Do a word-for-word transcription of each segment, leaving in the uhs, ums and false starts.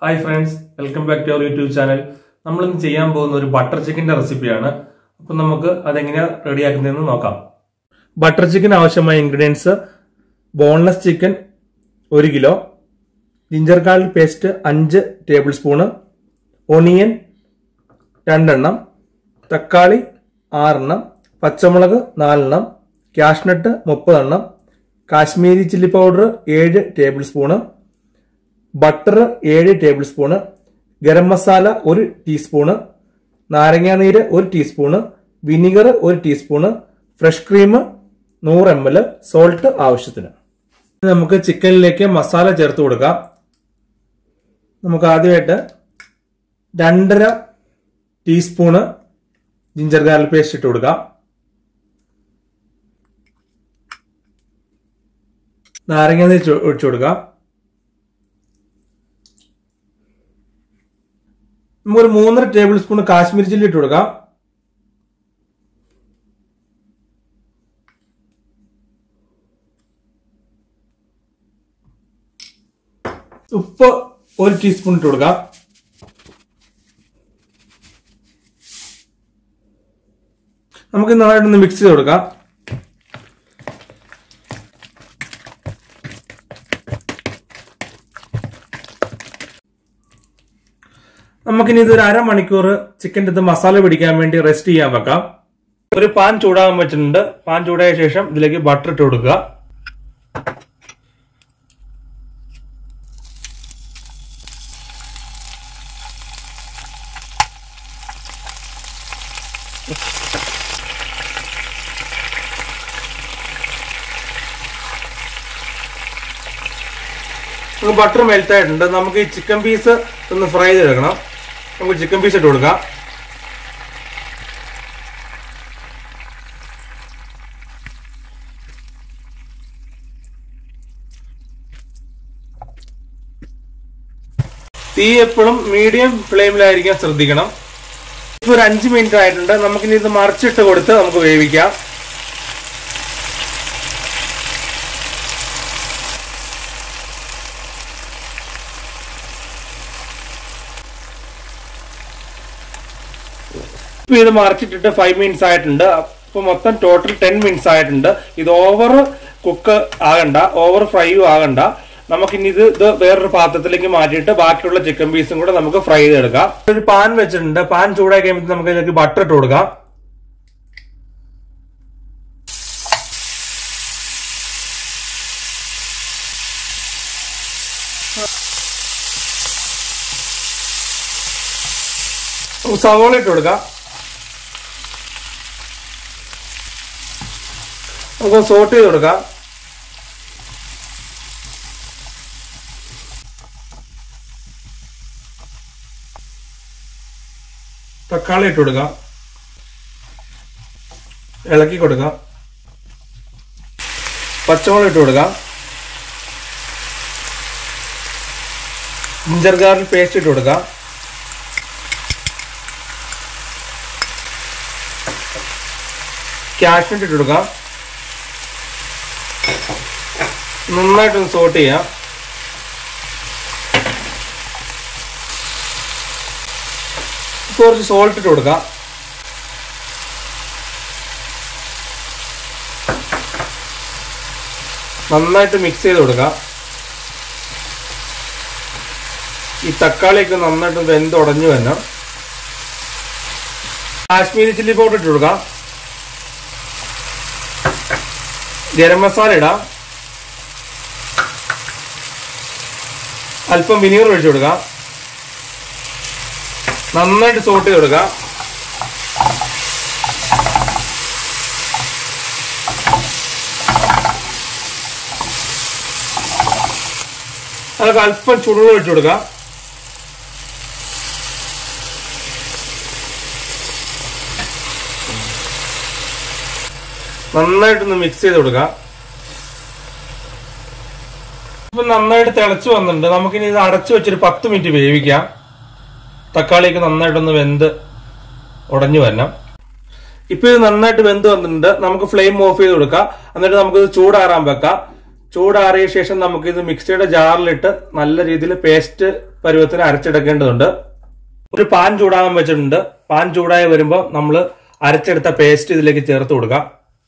Hi friends, welcome back to our YouTube channel. We will do a butter chicken recipe. So, we will ready butter chicken ingredients: boneless chicken one kilo, ginger garlic paste five tablespoons, onion two എണ്ണം, തക്കാളി six എണ്ണം, പച്ചമുളക് four എണ്ണം, cashew thirty എണ്ണം, Kashmiri chili powder seven tablespoons, butter seven tablespoons, garam masala one teaspoon, നാരങ്ങ നീര് one teaspoon, vinegar one teaspoon, fresh cream one hundred milliliters, salt ആവശ്യത്തിന്. നമുക്ക് ചിക്കനിലേക്ക് മസാല ചേർത്ത് കൊടുക്കാം. നമുക്ക് ആദ്യമായിട്ട് two teaspoon ginger garlic paste ഇട്ട് കൊടുക്കാം. നാരങ്ങ നീര് ഒഴിച്ചു കൊടുക്കാം. നമുക്ക് ഒരു മൂന്നര ടേബിൾ സ്പൂൺ കാശ്മീരി ചില്ലി ഇട്ട് കൊടുക്കാം. ഉപ്പ് ഒരു ടീസ്പൂൺ ഇട്ട് കൊടുക്കാം. നമുക്ക് നന്നായിട്ടൊന്ന് മിക്സ് ചെയ്ത് കൊടുക്കാം. നമുക്കിനി ഇതൊരു അരമണിക്കൂർ ചിക്കൻ്റെ മസാല പിടിക്കാൻ വേണ്ടി റെസ്റ്റ് ചെയ്യാൻ വെക്കാം. ഒരു പാൻ ചൂടാകാൻ വെച്ചിട്ടുണ്ട്. പാൻ ചൂടായ ശേഷം ഇതിലേക്ക് ബട്ടർ ഇട്ട് കൊടുക്കുക. ബട്ടർ മെൽറ്റ് ആയിട്ടുണ്ട്. നമുക്ക് ഈ ചിക്കൻ പീസ് ഒന്ന് ഫ്രൈ ചെയ്തെടുക്കണം. നമുക്ക് ചിക്കൻ പീസ് ഇട്ട് കൊടുക്കാം. തീ എപ്പോഴും മീഡിയം ഫ്ലെയിമിലായിരിക്കാൻ ശ്രദ്ധിക്കണം. ഇപ്പൊ ഒരു അഞ്ച് മിനിറ്റ് ആയിട്ടുണ്ട്. നമുക്കിനി ഇത് മറിച്ചിട്ട് കൊടുത്ത് നമുക്ക് വേവിക്കാം. ഇപ്പൊ ഇത് മറിച്ചിട്ടിട്ട് ഫൈവ് മിനിറ്റ്സ് ആയിട്ടുണ്ട്. അപ്പൊ മൊത്തം ടോട്ടൽ ടെൻ മിനിറ്റ്സ് ആയിട്ടുണ്ട്. ഇത് ഓവർ കുക്ക് ആകണ്ട, ഓവർ ഫ്രൈയും ആകണ്ട. നമുക്കിനി ഇത് ഇത് വേറൊരു പാത്രത്തിലേക്ക് മാറ്റിയിട്ട് ബാക്കിയുള്ള ചിക്കൻ പീസും കൂടെ നമുക്ക് ഫ്രൈ ചെയ്തെടുക്കാം. ഒരു പാൻ വെച്ചിട്ടുണ്ട്. പാൻ ചൂടായി കഴിയുമ്പോൾ നമുക്ക് ഇതിലേക്ക് ബട്ടർ ഇട്ട് കൊടുക്കാം. സവോള ഇട്ട് കൊടുക്കാം. നമുക്ക് സോട്ട് ചെയ്ത് കൊടുക്കാം. തക്കാളി ഇട്ട് കൊടുക്കാം. ഇളക്കി കൊടുക്കാം. പച്ചമുളക് ഇട്ട് കൊടുക്കാം. ജിഞ്ചർ ഗാർലിക് പേസ്റ്റ് ഇട്ട് കൊടുക്കാം. കാഷ്യൂ ഇട്ട് കൊടുക്കാം. നന്നായിട്ടൊന്ന് സോട്ട് ചെയ്യാം. കുറച്ച് സോൾട്ട് ഇട്ട് കൊടുക്കാം. നന്നായിട്ട് മിക്സ് ചെയ്ത് കൊടുക്കാം. ഈ തക്കാളിയൊക്കെ നന്നായിട്ട് വെന്തുടഞ്ഞു വരണം. കാശ്മീരി ചില്ലി പൗഡർ ഇട്ട് കൊടുക്കാം. ഗരം മസാല ഇടാം. അല്പം വിനീഗർ ഒഴിച്ചു കൊടുക്കാം. നന്നായിട്ട് സോട്ട് ചെയ്ത് കൊടുക്കാം. അതൊക്കെ അല്പം ചുടുവെള്ളം ഒഴിച്ചു കൊടുക്കാം. നന്നായിട്ടൊന്ന് മിക്സ് ചെയ്ത് കൊടുക്കാം. ഇപ്പൊ നന്നായിട്ട് തിളച്ചു വന്നിട്ടുണ്ട്. നമുക്കിനി ഇത് അടച്ചു വെച്ചൊരു പത്ത് മിനിറ്റ് വേവിക്കാം. തക്കാളിയൊക്കെ നന്നായിട്ടൊന്ന് വെന്ത് ഉടഞ്ഞു വരണം. ഇപ്പൊ ഇത് നന്നായിട്ട് വെന്ത് വന്നിട്ടുണ്ട്. നമുക്ക് ഫ്ലെയിം ഓഫ് ചെയ്ത് കൊടുക്കാം. എന്നിട്ട് നമുക്കിത് ചൂടാറാൻ വെക്കാം. ചൂടാറിയ ശേഷം നമുക്ക് ഇത് മിക്സിയുടെ ജാറിലിട്ട് നല്ല രീതിയിൽ പേസ്റ്റ് പരുവത്തിന് അരച്ചെടുക്കേണ്ടതുണ്ട്. ഒരു പാൻ ചൂടാകാൻ വെച്ചിട്ടുണ്ട്. പാൻ ചൂടായി വരുമ്പോൾ നമ്മൾ അരച്ചെടുത്ത പേസ്റ്റ് ഇതിലേക്ക് ചേർത്ത് കൊടുക്കാം.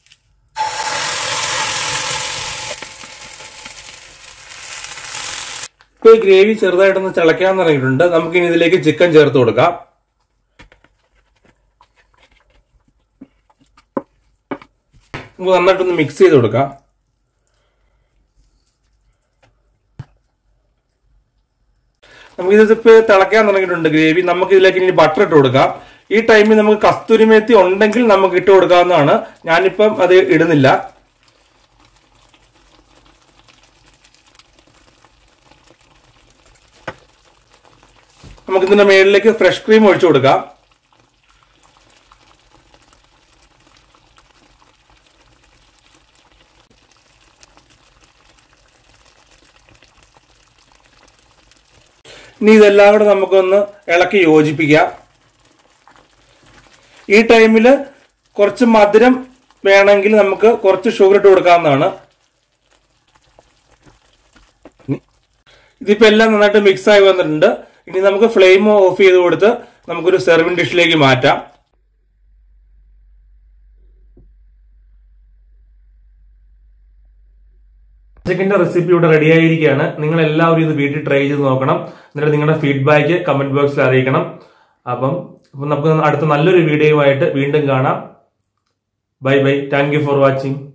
ഇപ്പൊ ഈ ഗ്രേവി ചെറുതായിട്ടൊന്ന് തിളയ്ക്കാൻ തുടങ്ങിയിട്ടുണ്ട്. നമുക്ക് ഇനി ഇതിലേക്ക് ചിക്കൻ ചേർത്ത് കൊടുക്കാം. നമുക്ക് നന്നായിട്ടൊന്ന് മിക്സ് ചെയ്ത് കൊടുക്കാം. നമുക്കിതിപ്പോ തിളയ്ക്കാൻ തുടങ്ങിയിട്ടുണ്ട് ഗ്രേവി. നമുക്ക് ഇതിലേക്ക് ഇനി ബട്ടർ ഇട്ട് കൊടുക്കാം. ഈ ടൈമിൽ നമുക്ക് കസ്തൂരി മേത്തി ഉണ്ടെങ്കിൽ നമുക്ക് ഇട്ട് കൊടുക്കാവുന്നതാണ്. ഞാനിപ്പം അത് ഇടുന്നില്ല. നമുക്കിതിന്റെ മേളിലേക്ക് ഫ്രഷ് ക്രീം ഒഴിച്ചു കൊടുക്കാം. ഇനി ഇതെല്ലാം കൂടെ നമുക്കൊന്ന് ഇളക്കി യോജിപ്പിക്കാം. ഈ ടൈമിൽ കുറച്ച് മധുരം വേണമെങ്കിൽ നമുക്ക് കുറച്ച് ഷുഗർ ഇട്ട് കൊടുക്കാവുന്നതാണ്. ഇതിപ്പോ എല്ലാം നന്നായിട്ട് മിക്സ് ആയി വന്നിട്ടുണ്ട്. ഇനി നമുക്ക് ഫ്ലെയിം ഓഫ് ചെയ്ത് കൊടുത്ത് നമുക്കൊരു സെർവിംഗ് ഡിഷിലേക്ക് മാറ്റാം. ചിക്കന്റെ റെസിപ്പി ഇവിടെ റെഡി ആയിരിക്കുകയാണ്. നിങ്ങൾ എല്ലാവരും ഇത് വീട്ടിൽ ട്രൈ ചെയ്ത് നോക്കണം. എന്നിട്ട് നിങ്ങളുടെ ഫീഡ്ബാക്ക് കമന്റ് ബോക്സിൽ അറിയിക്കണം. അപ്പം നമുക്ക് അടുത്ത നല്ലൊരു വീഡിയോയുമായിട്ട് വീണ്ടും കാണാം. Bye bye. Thank you for watching.